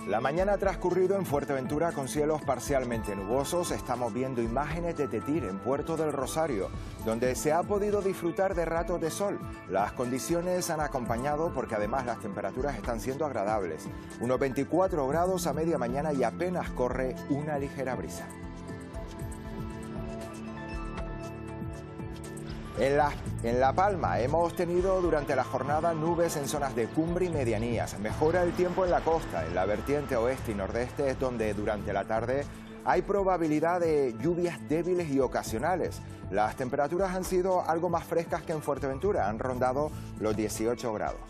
La mañana ha transcurrido en Fuerteventura con cielos parcialmente nubosos. Estamos viendo imágenes de Tetir, en Puerto del Rosario, donde se ha podido disfrutar de ratos de sol. Las condiciones han acompañado porque además las temperaturas están siendo agradables. Unos 24 grados a media mañana y apenas corre una ligera brisa. En La Palma hemos tenido durante la jornada nubes en zonas de cumbre y medianías. Mejora el tiempo en la costa, en la vertiente oeste y nordeste es donde durante la tarde hay probabilidad de lluvias débiles y ocasionales. Las temperaturas han sido algo más frescas que en Fuerteventura, han rondado los 18 grados.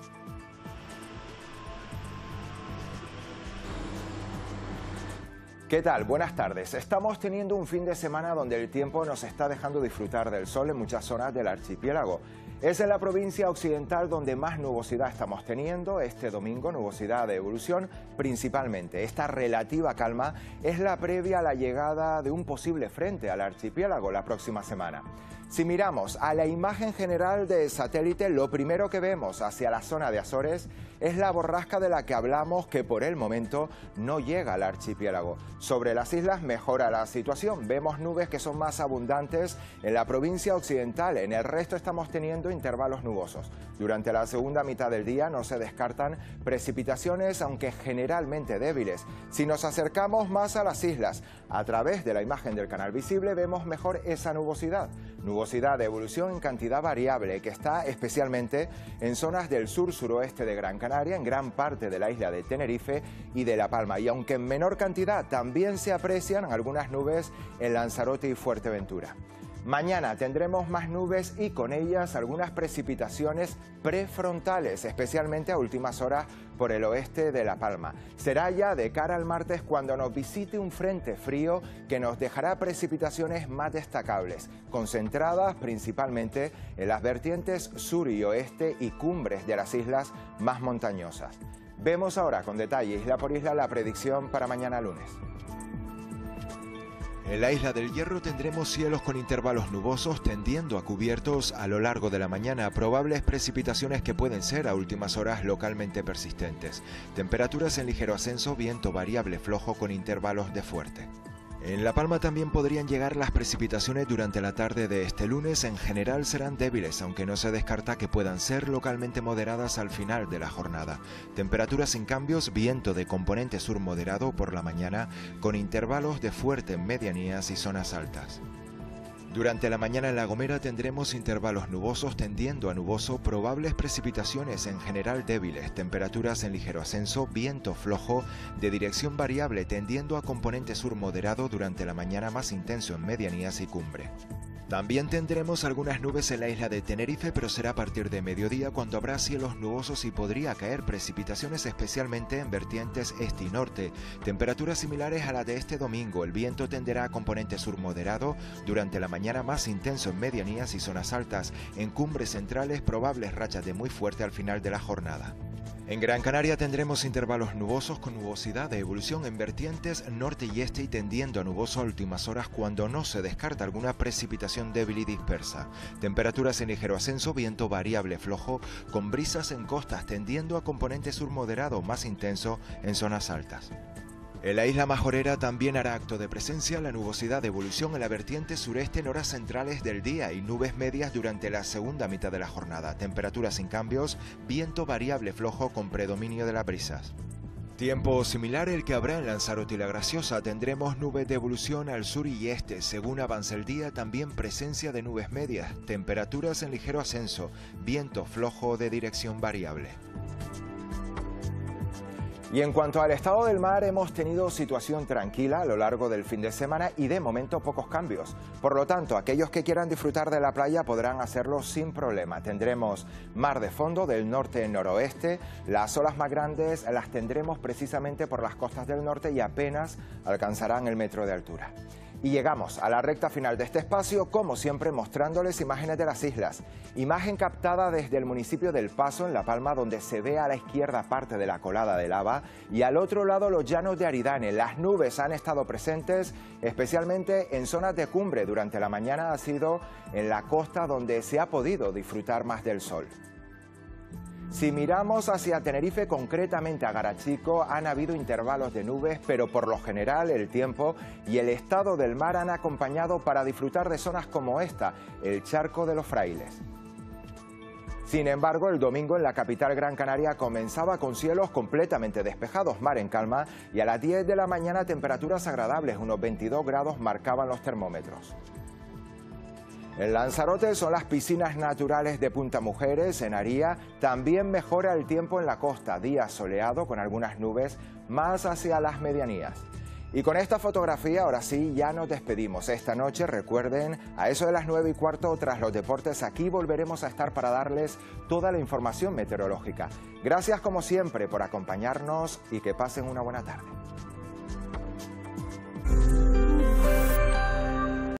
¿Qué tal? Buenas tardes. Estamos teniendo un fin de semana donde el tiempo nos está dejando disfrutar del sol en muchas zonas del archipiélago. Es en la provincia occidental donde más nubosidad estamos teniendo. Este domingo, nubosidad de evolución principalmente. Esta relativa calma es la previa a la llegada de un posible frente al archipiélago la próxima semana. Si miramos a la imagen general de satélite, lo primero que vemos hacia la zona de Azores es la borrasca de la que hablamos, que por el momento no llega al archipiélago. Sobre las islas mejora la situación. Vemos nubes que son más abundantes en la provincia occidental. En el resto estamos teniendo intervalos nubosos. Durante la segunda mitad del día no se descartan precipitaciones, aunque generalmente débiles. Si nos acercamos más a las islas, a través de la imagen del canal visible vemos mejor esa nubosidad. Nubosidad de evolución en cantidad variable que está especialmente en zonas del sur-suroeste de Gran Canaria, en gran parte de la isla de Tenerife y de La Palma. Y aunque en menor cantidad, también se aprecian algunas nubes en Lanzarote y Fuerteventura. Mañana tendremos más nubes y con ellas algunas precipitaciones prefrontales, especialmente a últimas horas por el oeste de La Palma. Será ya de cara al martes cuando nos visite un frente frío que nos dejará precipitaciones más destacables, concentradas principalmente en las vertientes sur y oeste y cumbres de las islas más montañosas. Vemos ahora con detalle, isla por isla, la predicción para mañana lunes. En la isla del Hierro tendremos cielos con intervalos nubosos tendiendo a cubiertos a lo largo de la mañana, probables precipitaciones que pueden ser a últimas horas localmente persistentes. Temperaturas en ligero ascenso, viento variable flojo con intervalos de fuerte. En La Palma también podrían llegar las precipitaciones durante la tarde de este lunes. En general serán débiles, aunque no se descarta que puedan ser localmente moderadas al final de la jornada. Temperaturas sin cambios, viento de componente sur moderado por la mañana, con intervalos de fuerte en medianías y zonas altas. Durante la mañana en La Gomera tendremos intervalos nubosos tendiendo a nuboso, probables precipitaciones en general débiles, temperaturas en ligero ascenso, viento flojo de dirección variable tendiendo a componente sur moderado durante la mañana, más intenso en medianías y cumbre. También tendremos algunas nubes en la isla de Tenerife, pero será a partir de mediodía cuando habrá cielos nubosos y podría caer precipitaciones especialmente en vertientes este y norte. Temperaturas similares a la de este domingo. El viento tenderá a componente sur moderado durante la mañana, más intenso en medianías y zonas altas. En cumbres centrales probables rachas de muy fuerte al final de la jornada. En Gran Canaria tendremos intervalos nubosos con nubosidad de evolución en vertientes norte y este y tendiendo a nuboso a últimas horas cuando no se descarta alguna precipitación débil y dispersa. Temperaturas en ligero ascenso, viento variable flojo con brisas en costas tendiendo a componente sur moderado más intenso en zonas altas. En la isla Majorera también hará acto de presencia la nubosidad de evolución en la vertiente sureste en horas centrales del día y nubes medias durante la segunda mitad de la jornada. Temperaturas sin cambios, viento variable flojo con predominio de las brisas. Tiempo similar el que habrá en Lanzarote y La Graciosa. Tendremos nubes de evolución al sur y este. Según avance el día, también presencia de nubes medias. Temperaturas en ligero ascenso, viento flojo de dirección variable. Y en cuanto al estado del mar, hemos tenido situación tranquila a lo largo del fin de semana y de momento pocos cambios. Por lo tanto, aquellos que quieran disfrutar de la playa podrán hacerlo sin problema. Tendremos mar de fondo del norte-noroeste. Las olas más grandes las tendremos precisamente por las costas del norte y apenas alcanzarán el metro de altura. Y llegamos a la recta final de este espacio, como siempre mostrándoles imágenes de las islas. Imagen captada desde el municipio del Paso, en La Palma, donde se ve a la izquierda parte de la colada de lava y al otro lado los llanos de Aridane. Las nubes han estado presentes, especialmente en zonas de cumbre. Durante la mañana ha sido en la costa donde se ha podido disfrutar más del sol. Si miramos hacia Tenerife, concretamente a Garachico, han habido intervalos de nubes, pero por lo general el tiempo y el estado del mar han acompañado para disfrutar de zonas como esta, el Charco de los Frailes. Sin embargo, el domingo en la capital Gran Canaria comenzaba con cielos completamente despejados, mar en calma, y a las 10 de la mañana temperaturas agradables, unos 22 grados marcaban los termómetros. En Lanzarote son las piscinas naturales de Punta Mujeres. En Aría también mejora el tiempo en la costa, día soleado con algunas nubes más hacia las medianías. Y con esta fotografía, ahora sí, ya nos despedimos. Esta noche, recuerden, a eso de las 9:15, tras los deportes, aquí volveremos a estar para darles toda la información meteorológica. Gracias como siempre por acompañarnos y que pasen una buena tarde.